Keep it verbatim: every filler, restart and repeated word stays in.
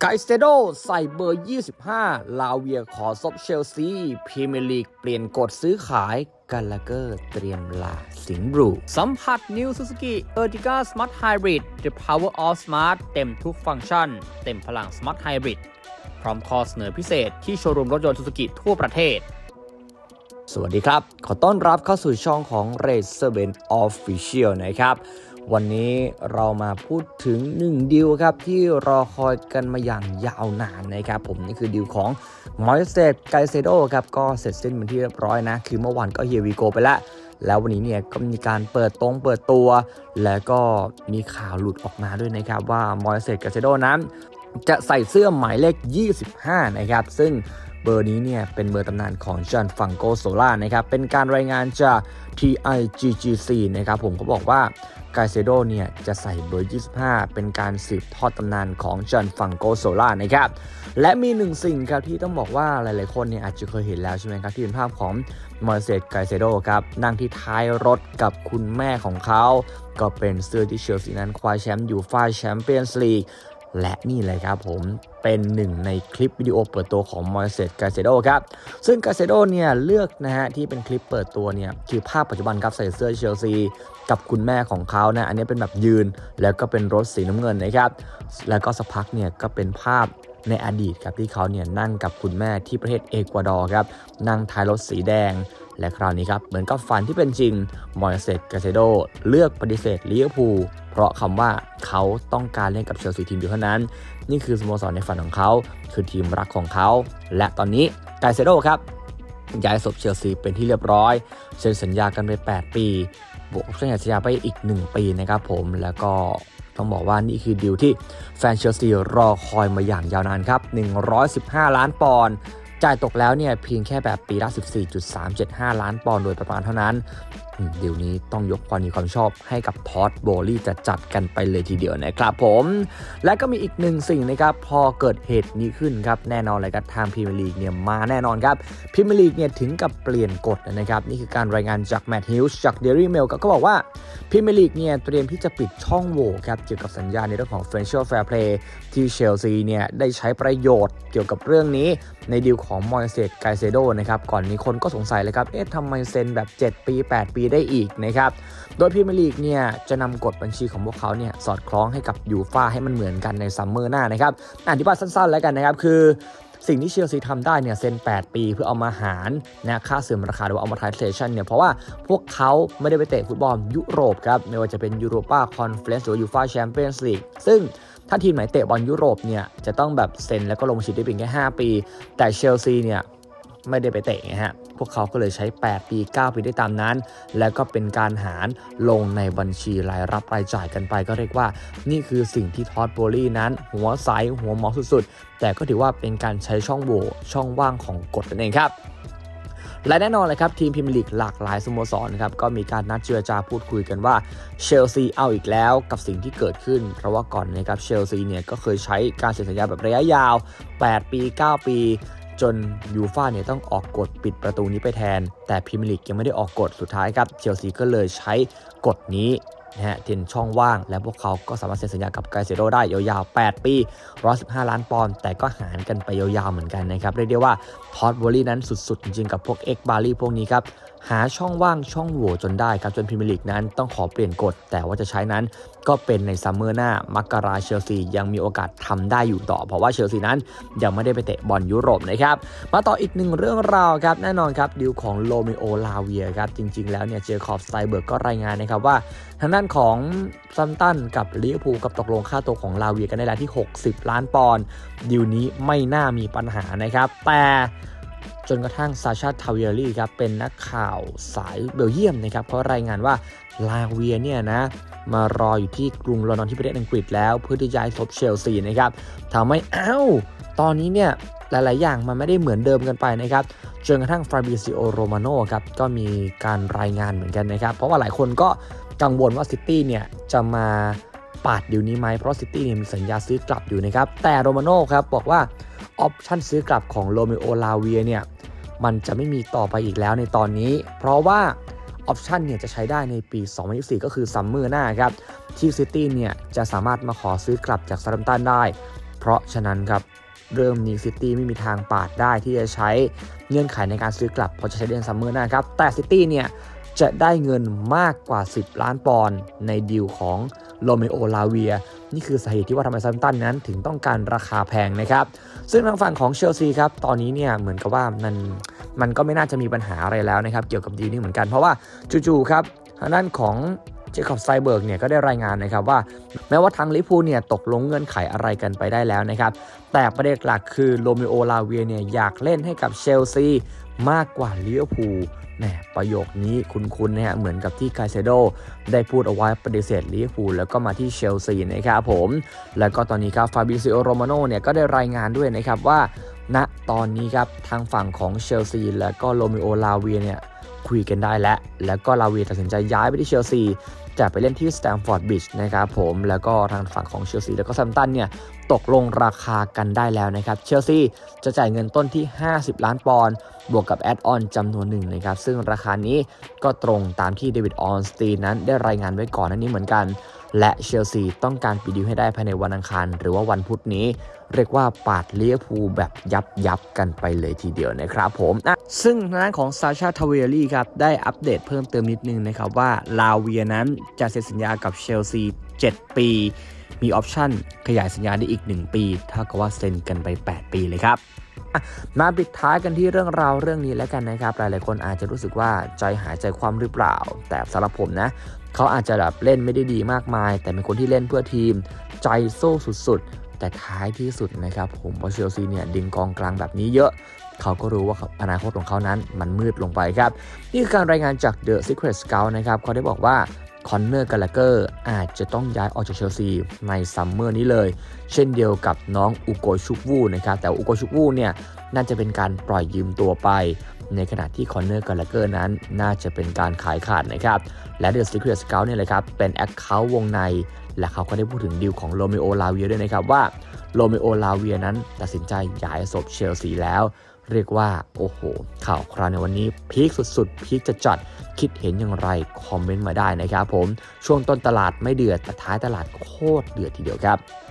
ไกเซโดใส่เบอร์ยี่สิบห้าลาเวียขอซบเชลซีพรีเมียร์ลีกเปลี่ยนกฎซื้อขายกาลาเกอร์เตรียมลาสิงห์บลูสัมผัส New Suzuki Ertiga Smart Hybrid The Power of Smart เต็มทุกฟังก์ชันเต็มพลัง Smart Hybrid พร้อมข้อเสนอพิเศษที่โชว์รูมรถยนต์ Suzuki ทั่วประเทศสวัสดีครับขอต้อนรับเข้าสู่ช่องของ Racerbenz Official นะครับวันนี้เรามาพูดถึงหนึ่งดีลครับที่รอคอยกันมาอย่างยาวนานนะครับผมนี่คือดีลของมอยเซสไกเซโดครับก็เสร็จสิ้นเป็นที่เรียบร้อยนะคือเมื่อวานก็เฮียวีโกไปแล้วแล้ววันนี้เนี่ยก็มีการเปิดตรงเปิดตัวแล้วก็มีข่าวหลุดออกมาด้วยนะครับว่ามอยเซสไกเซโดนั้นจะใส่เสื้อหมายเลขยี่สิบห้านะครับซึ่งเบอร์นี้เนี่ยเป็นเบอร์ตำนานของจันฟังโกโซล่านะครับเป็นการรายงานจาก ที ไอ จี จี ซี นะครับผมก็บอกว่าไกเซโดเนี่ยจะใส่เบอร์ยี่สิบห้าเป็นการสืบทอดตำนานของจันฟังโกโซล่านะครับและมีหนึ่งสิ่งครับที่ต้องบอกว่าหลายๆคนเนี่ยอาจจะเคยเห็นแล้วใช่ไหมครับที่เป็นภาพของมอยเซสไกเซโดครับนั่งที่ท้ายรถกับคุณแม่ของเขาก็เป็นเสื้อที่เชลซีนั้นคว้าแชมป์ยูฟ่าแชมเปี้ยนส์ลีกและนี่เลยครับผมเป็นหนึ่งในคลิปวิดีโอเปิดตัวของมอยเซสไกเซโดครับซึ่งไกเซโดเนี่ยเลือกนะฮะที่เป็นคลิปเปิดตัวเนี่ยคือภาพปัจจุบันครับใส่เสื้อเชลซีกับคุณแม่ของเขานะอันนี้เป็นแบบยืนแล้วก็เป็นรถสีน้ำเงินนะครับแล้วก็สักพักเนี่ยก็เป็นภาพในอดีตครับที่เขาเนี่ยนั่งกับคุณแม่ที่ประเทศเอกวาดอร์ครับนั่งท้ายรถสีแดงและคราวนี้ครับเหมือนกับฝันที่เป็นจริงมอยเซสไกเซโดเลือกปฏิเสธลิเวอร์พูลเพราะคำว่าเขาต้องการเล่นกับเชลซีทีมเดียวเท่านั้นนี่คือสโมสรในฝันของเขาคือทีมรักของเขาและตอนนี้ไกเซโดครับย้ายศพเชลซีเป็นที่เรียบร้อยเซ็นสัญญากันไปแปดปีบวกออปชั่นสัญญาไปอีกหนึ่งปีนะครับผมแล้วก็ต้องบอกว่านี่คือดีลที่แฟนเชลซีรอคอยมาอย่างยาวนานครับหนึ่งร้อยสิบห้าล้านปอนด์จ่ายตกแล้วเนี่ยเพียงแค่แบบปีละ สิบสี่จุดสามเจ็ดห้า ล้านปอนด์โดยประมาณเท่านั้นดีลนี้ต้องยกความดีความชอบให้กับทอดโบลี่จะจัดกันไปเลยทีเดียวนะครับผมและก็มีอีกหนึ่งสิ่งนะครับพอเกิดเหตุนี้ขึ้นครับแน่นอนเลยครับทางพรีเมียร์ลีกเนี่ยมาแน่นอนครับพรีเมียร์ลีกเนี่ยถึงกับเปลี่ยนกฎนะครับนี่คือการรายงานจากแมตต์ฮิลส์จากเดลี่เมลก็บอกว่าพรีเมียร์ลีกเนี่ยเตรียมที่จะปิดช่องโหว่ครับเกี่ยวกับสัญญาในเรื่องของ Financial Fair Play ที่เชลซีเนี่ยได้ใช้ประโยชน์เกี่ยวกับเรื่องนี้ในดีลของมอยเซสไกเซโดนะครับก่อนนี้คนก็สงสัยเลยครับเอ๊ะทำไมเซ็นแบบเจ็ดปีแปดปีได้อีกนะครับโดยพรีเมียร์ลีกเนี่ยจะนำกฎบัญชีของพวกเขาเนี่ยสอดคล้องให้กับยูฟ่าให้มันเหมือนกันในซัมเมอร์หน้านะครับอธิบายสั้นๆแล้วกันนะครับคือสิ่งที่เชลซีทำได้เนี่ยเซ็นแปดปีเพื่อเอามาหารนะค่าเสื่อมราคาหรือว่าเอามาทายเซชันเนี่ยเพราะว่าพวกเขาไม่ได้ไปเตะฟุตบอลยุโรปครับไม่ว่าจะเป็นยูโรป้าคอนเฟอเรนซ์หรือยูฟ่าแชมเปี้ยนส์ลีกซึ่งถ้าทีมไหนเตะบอลยุโรปเนี่ยจะต้องแบบเซ็นแล้วก็ลงชิดได้เพียงแค่ห้าปีแต่เชลซีเนี่ยไม่ได้ไปเตะไงฮะพวกเขาก็เลยใช้แปดปีเก้าปีได้ตามนั้นแล้วก็เป็นการหารลงในบัญชีรายรับรายจ่ายกันไปก็เรียกว่านี่คือสิ่งที่ทอดโบลี่นั้นหัวใสหัวหมอสุดๆแต่ก็ถือว่าเป็นการใช้ช่องโหว่ช่องว่างของกฎนั่นเองครับและแน่นอนเลยครับทีมพรีเมียร์ลีกหลากหลายสโมสรนะครับก็มีการนัดเจรจาพูดคุยกันว่าเชลซีเอาอีกแล้วกับสิ่งที่เกิดขึ้นเพราะว่าก่อนนะครับเชลซีเนี่ยก็เคยใช้การเซ็นสัญญาแบบระยะยาวแปดปีเก้าปีจนยูฟ่าเนี่ยต้องออกกฎปิดประตูนี้ไปแทนแต่พรีเมียร์ลีกยังไม่ได้ออกกฎสุดท้ายครับเชลซีก็เลยใช้กฎนี้นะฮะเทียนช่องว่างและพวกเขาก็สามารถเซ็นสัญญากับไกเซโดได้ยาวๆแปดปีหนึ่งร้อยสิบห้าล้านปอนด์แต่ก็หารกันไปยาวๆเหมือนกันนะครับเรียกได้ว่าทอดโบลี่นั้นสุดๆจริงๆกับพวกเอ็กบารี่พวกนี้ครับหาช่องว่างช่องโหว่จนได้ครับจนพรีเมียร์ลีกนั้นต้องขอเปลี่ยนกฎแต่ว่าจะใช้นั้นก็เป็นในซัมเมอร์หน้ามกราเชลซียังมีโอกาสทำได้อยู่ต่อเพราะว่าเชลซีนั้นยังไม่ได้ไปเตะบอลยุโรปนะครับมาต่ออีกหนึ่งเรื่องราวครับแน่นอนครับดีลของโรเมโอลาเวียครับจริงๆแล้วเนี่ยเจคอบสไตเบิร์กก็รายงานนะครับว่าทางด้านของซัมตันกับลิเวอร์พูลกับตกลงค่าตัวของลาเวียกันได้แล้วที่หกสิบล้านปอนด์ดีลนี้ไม่น่ามีปัญหานะครับแต่จนกระทั่งซาชาทาเวียรี่ครับเป็นนักข่าวสายเบลเยียมนะครับเขารายงานว่าลาเวียเนี่ยนะมารออยู่ที่กรุงลอนดอนที่ประเทศอังกฤษแล้วเพื่อที่จะย้ายศพเชลซีนะครับทำให้อ้าวตอนนี้เนี่ยหลายๆอย่างมันไม่ได้เหมือนเดิมกันไปนะครับจนกระทั่งฟาบิซิโอโรมาโน่ครับก็มีการรายงานเหมือนกันนะครับเพราะว่าหลายคนก็กังวลว่าซิตี้เนี่ยจะมาปาดดีลนี้ไหมเพราะซิตี้เนี่ยมีสัญญาซื้อกลับอยู่นะครับแต่โรมาโน่ครับบอกว่าออปชั่นซื้อกลับของโรเมโอลาเวียเนี่ยมันจะไม่มีต่อไปอีกแล้วในตอนนี้เพราะว่าออปชั่นเนี่ยจะใช้ได้ในปีสองพันยี่สิบสี่ก็คือซัมเมอร์หน้าครับที่ซิตี้เนี่ยจะสามารถมาขอซื้อกลับจากซาร์แฮมป์ตันได้เพราะฉะนั้นครับเริ่มนี้ซิตี้ไม่มีทางปาดได้ที่จะใช้เงื่อนไขในการซื้อกลับเพราะจะใช้เดือนซัมเมอร์หน้าครับแต่ซิตี้เนี่ยจะได้เงินมากกว่าสิบล้านปอนด์ในดีลของโรเมโอ ลาเวียนี่คือสาเหตุที่ว่าทำไมซัมตันนั้นถึงต้องการราคาแพงนะครับซึ่งทางฝั่งของเชลซีครับตอนนี้เนี่ยเหมือนกับว่ามันมันก็ไม่น่าจะมีปัญหาอะไรแล้วนะครับเกี่ยวกับดีลนี้เหมือนกันเพราะว่าจู่ๆครับทางด้านของเจคอบไซเบิร์กเนี่ยก็ได้รายงานนะครับว่าแม้ว่าทางลิเวอร์พูลเนี่ยตกลงเงื่อนไขอะไรกันไปได้แล้วนะครับแต่ประเด็นหลักคือโรเมโอ ลาเวียเนี่ยอยากเล่นให้กับเชลซีมากกว่าลิเวอร์พูลแหมประโยคนี้คุ้นๆนะฮะเหมือนกับที่ไคเซโดได้พูดเอาไว้ปฏิเสธลิเวอร์พูลแล้วก็มาที่เชลซีนะครับผมแล้วก็ตอนนี้ครับฟาบิซิโอ โรมาโน่เนี่ยก็ได้รายงานด้วยนะครับว่าณตอนนี้ครับทางฝั่งของเชลซีแล้วก็โรเมโอ ลาเวียเนี่ยคุยกันได้แล้วแล้วก็ลาเวียตัดสินใจย้ายไปที่เชลซีจะไปเล่นที่สแตมฟอร์ดบริดจ์นะครับผมแล้วก็ทางฝั่งของเชลซีแล้วก็ซัมตันเนี่ยตกลงราคากันได้แล้วนะครับเชลซีจะจ่ายเงินต้นที่ห้าสิบล้านปอนด์บวกกับแอดออนจำนวนหนึ่งนะครับซึ่งราคานี้ก็ตรงตามที่เดวิดออนสตีนนั้นได้รายงานไว้ก่อนหน้านี้เหมือนกันและเชลซีต้องการปิดดีลให้ได้ภายในวันอังคารหรือว่าวันพุธนี้เรียกว่าปาดลิเวอร์พูลแบบยับยับกันไปเลยทีเดียวนะครับผมนะซึ่งทางด้านของซาชา ทาเวลลี่ครับได้อัปเดตเพิ่มเติมนิดนึงนะครับว่าลาเวียนั้นจะเซ็นสัญญากับเชลซีเจ็ดปีมีออปชั่นขยายสัญญาได้อีกหนึ่งปีเท่ากับว่าเซ็นกันไปแปดปีเลยครับมาปิดท้ายกันที่เรื่องราวเรื่องนี้แล้วกันนะครับหลายๆคนอาจจะรู้สึกว่าใจหายใจคว่ำหรือเปล่าแต่สำหรับผมนะเขาอาจจะแบบเล่นไม่ได้ดีมากมายแต่เป็นคนที่เล่นเพื่อทีมใจโซ่สุดๆแต่ท้ายที่สุดนะครับผมว่าเชลซีเนี่ยดึงกองกลางแบบนี้เยอะเขาก็รู้ว่าอนาคตของเขานั้นมันมืดลงไปครับนี่คือการรายงานจาก The Secret Scout นะครับเขาได้บอกว่าคอนเนอร์ กาลาเกอร์อาจจะต้องย้ายออกจากเชลซีในซัมเมอร์นี้เลยเช่นเดียวกับน้องอุโกชุกวูนะครับแต่อุโกชุกวูเนี่ยน่าจะเป็นการปล่อยยืมตัวไปในขณะที่คอนเนอร์ กาลาเกอร์นั้นน่าจะเป็นการขายขาดนะครับและ The Secret Scout เนี่ยเลยครับเป็นแอคเคาท์วงในและเขาก็ได้พูดถึงดีลของโรเมโอ ลาเวียด้วยนะครับว่าโรเมโอ ลาเวียนั้นตัดสินใจย้ายศพเชลซีแล้วเรียกว่าโอ้โหข่าวคราวในวันนี้พีคสุดๆพีคจะจัดคิดเห็นอย่างไรคอมเมนต์มาได้นะครับผมช่วงต้นตลาดไม่เดือดแต่ท้ายตลาดโคตรเดือดทีเดียวครับ